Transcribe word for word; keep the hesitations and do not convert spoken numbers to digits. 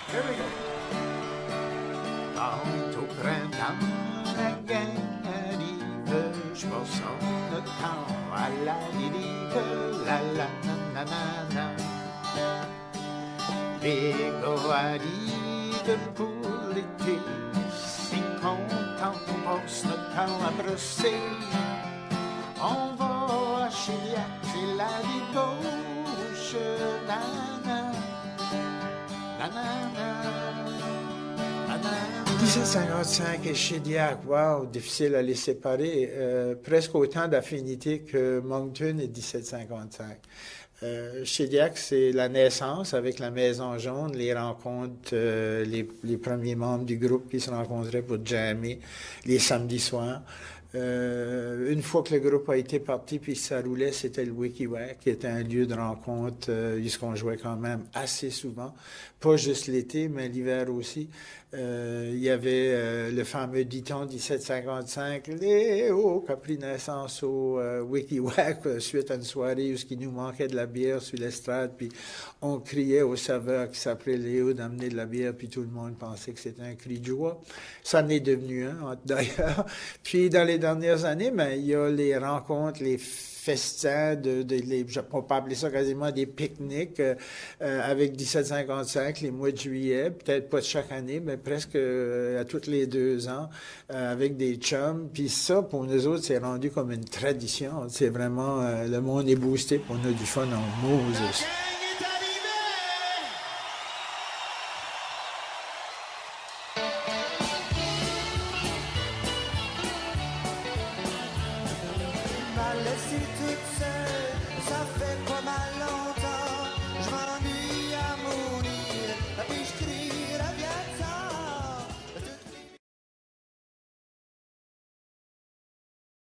Here we go. Quand au printemps, la gang arrive, je passe notre temps à la dérive, la la na na na na. Les gars arrivent pour l'été, si content, on passe notre temps à brosser. On va à Chiliac, c'est la rive gauche, na na, na na na, na na. dix-sept cinquante-cinq et Shediac, wow, difficile à les séparer, euh, presque autant d'affinité que Moncton et dix-sept cinquante-cinq. Euh, Shediac, c'est la naissance avec la Maison Jaune, les rencontres, euh, les, les premiers membres du groupe qui se rencontraient pour jammer les samedis soirs. Euh, une fois que le groupe a été parti puis ça roulait, c'était le Wikiwac, qui était un lieu de rencontre, euh, puisqu'on jouait quand même assez souvent, pas juste l'été, mais l'hiver aussi. Euh, il y avait euh, le fameux diton dix-sept cinquante-cinq, Léo, qui a pris naissance au euh, Wikiwac, euh, suite à une soirée où il nous manquait de la bière sur l'estrade, puis on criait au serveur qui s'appelait Léo d'amener de la bière, puis tout le monde pensait que c'était un cri de joie. Ça en est devenu un, d'ailleurs. Puis dans les dernières années, ben, il y a les rencontres, les festins, de, de, les, je ne peux pas appeler ça quasiment des pique-niques euh, euh, avec dix-sept cinquante-cinq, les mois de juillet, peut-être pas chaque année, mais presque euh, à tous les deux ans, euh, avec des chums. Puis ça, pour nous autres, c'est rendu comme une tradition. C'est vraiment, euh, le monde est boosté, pour nous du fun en Moses.